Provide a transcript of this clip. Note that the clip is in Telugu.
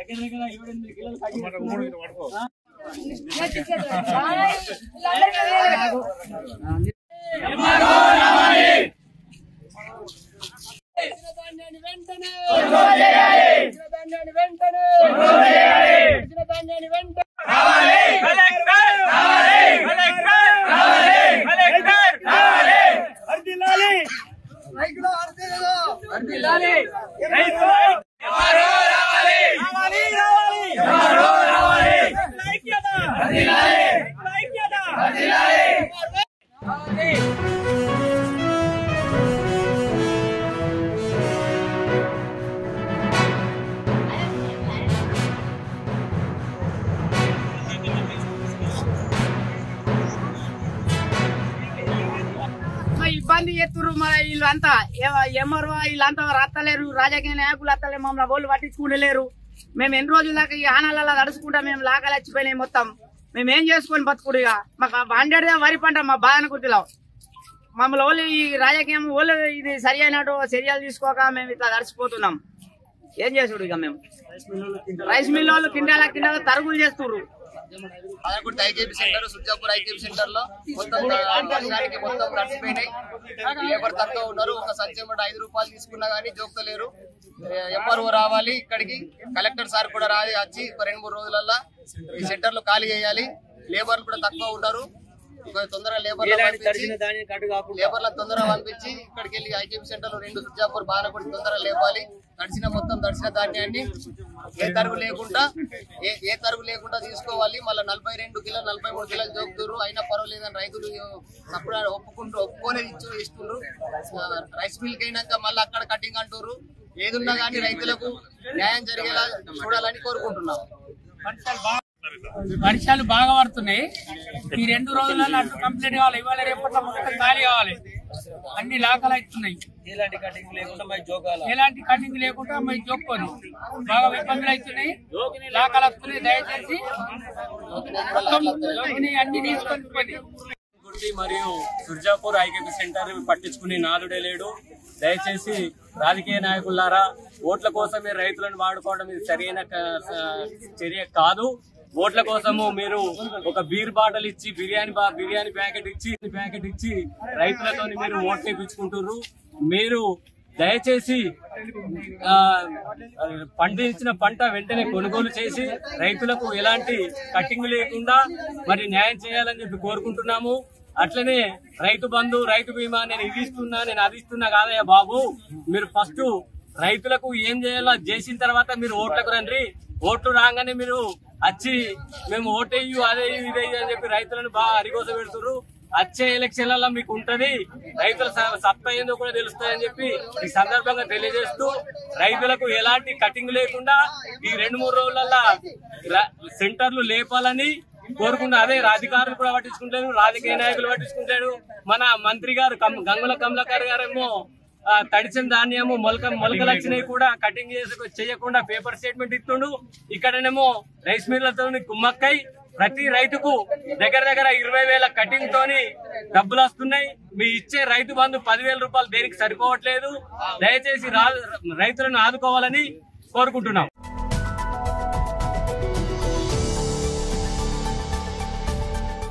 ఇబ్బంది చేస్తున్నారు మరి వీళ్ళంతా ఎవరు వీళ్ళంతా రత్తలేరు, రాజకీయ నాయకులు అత్తలేరు, మమ్మల్ని వాళ్ళు పట్టించుకుంటలేరు. మేము ఎన్ని రోజుల దాకా ఈ ఆనాలలో తడుచుకుంటా మేము లాగాలు వచ్చిపోయినాయి మొత్తం. మేము ఏం చేసుకొని బతుకుడు ఇక మాకు 100 వరి పంట మా బాధన గుర్తులో మమ్మల్ని వాళ్ళు ఈ రాజకీయం వాళ్ళు ఇది సరి అయినట్టు చర్యలు తీసుకోక మేము ఇట్లా తడిచిపోతున్నాం. ఏం చేసుడు ఇక మేము రైస్ మిల్ వాళ్ళు కింటాల తరుగులు చేస్తున్నారు. ఐకేపీ సెంటర్ సుర్జాపూర్ ఐకేపీ సెంటర్ లో వర్షానికి మొత్తం నడిచిపోయినాయి. లేబర్ తక్కువ ఉన్నారు. ఒక సంచమట 5 రూపాయలు తీసుకున్నా గానీ జోక్తలేరు. ఎంఆర్ఓ రావాలి ఇక్కడికి, కలెక్టర్ సార్ కూడా వచ్చి 2-3 రోజులల్లో ఈ సెంటర్ లో ఖాళీ చేయాలి. లేబర్లు కూడా తక్కువ ఉన్నారు. తొందరగా లేబర్లను తొందరగా పంపించి ఇక్కడికి వెళ్ళి ఐకేపీ సెంటర్ లో 2 సుర్జాపూర్ బానపడి తొందరగా లేపాలి. తడిసిన ధాన్యాన్ని ఏ తరుగు లేకుండా తీసుకోవాలి. మళ్ళీ 42 కిలోలు 43 కిలోలు జోకుతున్నారు. అయినా పర్వాలేదని రైతులు ఒప్పుకొని ఇస్తున్నారు. రైస్ మిల్ కి అయినాక మళ్ళీ అక్కడ కటింగ్ అంటారు. ఏదున్నా కానీ రైతులకు న్యాయం జరిగేలా చూడాలని కోరుకుంటున్నాం. వర్షాలు బాగా పడుతున్నాయి. ఈ 2 రోజులలో అటు కంప్లీట్ కావాలి. ఇవాళ రేపట్లో మొత్తం ఖాళీ కావాలి. అన్ని లాకలు అవుతున్నాయి. ఎలాంటి కటింగ్ లేకుండా మరి జోక్కోదు. బాగా ఇబ్బందులు అవుతున్నాయి, లాకలు వస్తున్నాయి. దయచేసి అన్ని తీసుకొని మరియు సుర్జాపూర్ ఐకేపీ సెంటర్ పట్టించుకునే నాదుడే లేడు. దయచేసి రాజకీయ నాయకులారా, ఓట్ల కోసమే రైతులను వాడుకోవడం ఇది సరైన చర్య కాదు. ఓట్ల కోసము మీరు ఒక బీర్ బాటల్ ఇచ్చి బిర్యానీ ప్యాకెట్ ఇచ్చి రైతులతో మీరు ఓట్లు వేయించుకుంటున్నారు. మీరు దయచేసి పండించిన పంట వెంటనే కొనుగోలు చేసి రైతులకు ఎలాంటి కట్టింగ్ లేకుండా మరి న్యాయం చేయాలని చెప్పి కోరుకుంటున్నాము. అట్లనే రైతు బంధు, రైతు బీమా నేను ఇది ఇస్తున్నా, నేను అది ఇస్తున్నా కాదయ్యా బాబు. మీరు ఫస్ట్ రైతులకు ఏం చేయాలో చేసిన తర్వాత మీరు ఓట్లకు రండి. ఓట్లు రాగానే మీరు వచ్చి మేము ఓటేయు అదేయు ఇదేయు అని చెప్పి రైతులను బాగా అరిగోస పెడుతున్నారు. వచ్చే ఎలక్షన్లలో మీకు ఉంటది, రైతుల సత్తా ఏందో కూడా తెలుస్తాయని చెప్పి ఈ సందర్భంగా తెలియజేస్తూ రైతులకు ఎలాంటి కటింగ్ లేకుండా ఈ 2-3 రోజులలో సెంటర్లు లేపాలని కోరుకుంటూ, అదే అధికారులు కూడా పట్టించుకుంటారు, రాజకీయ నాయకులు పట్టించుకుంటారు. మన మంత్రి గారు గంగుల కమలాకర్ గారేమో తడిచిన ధాన్యము మొలకలు వచ్చినాయి కూడా కటింగ్ చేయకుండా పేపర్ స్టేట్మెంట్ ఇస్తుండు. ఇక్కడనేమో రైస్ మిల్లతో కుమ్మక్కై ప్రతి రైతుకు దగ్గర 20,000 కటింగ్ తోని డబ్బులు వస్తున్నాయి. మీ ఇచ్చే రైతు బంధు 10,000 రూపాయలు దేనికి సరిపోవట్లేదు. దయచేసి రైతులను ఆదుకోవాలని కోరుకుంటున్నాం.